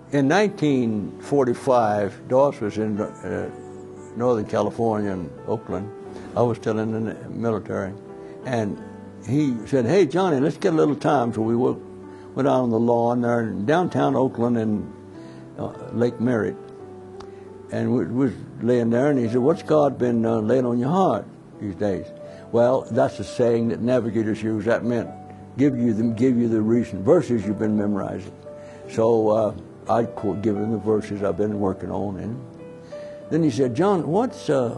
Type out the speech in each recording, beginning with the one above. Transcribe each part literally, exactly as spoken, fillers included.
in nineteen forty-five, Dawson was in uh, Northern California in Oakland. I was still in the military. And he said, hey, Johnny, let's get a little time. So we went out on the lawn there in downtown Oakland in uh, Lake Merritt. And we was laying there, and he said, what's God been uh, laying on your heart these days? Well, that's a saying that Navigators use. That meant give you the, give you the recent verses you've been memorizing. So uh, I'd quote, give him the verses I've been working on. And then he said, John, what's, uh,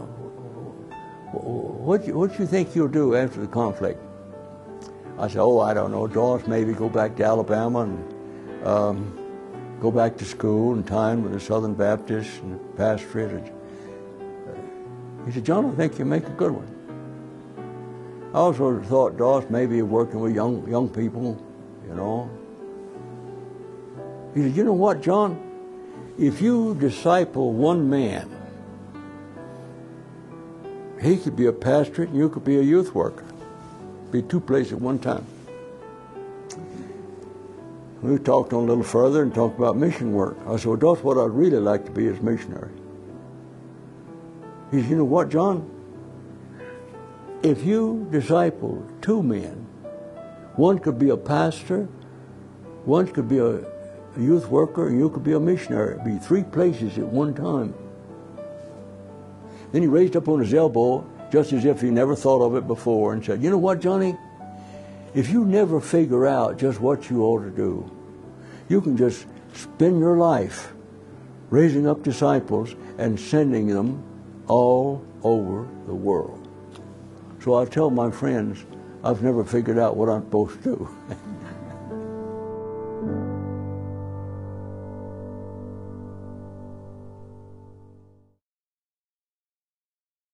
what, what you think you'll do after the conflict? I said, oh, I don't know, Dawes, maybe go back to Alabama and um, go back to school and time with the Southern Baptists and the pastorate. He said, John, I think you make a good one. I also thought, Dawes, maybe you're working with young, young people, you know. He said, you know what, John? If you disciple one man, he could be a pastorate and you could be a youth worker. Be two places at one time. We talked on a little further and talked about mission work. I said, well, that's what I'd really like to be as missionary. He said, you know what, John? If you disciple two men, one could be a pastor, one could be a, a youth worker, and you could be a missionary. It'd be three places at one time. Then he raised up on his elbow, just as if he never thought of it before, and said, you know what, Johnny? If you never figure out just what you ought to do, you can just spend your life raising up disciples and sending them all over the world. So I tell my friends, I've never figured out what I'm supposed to do.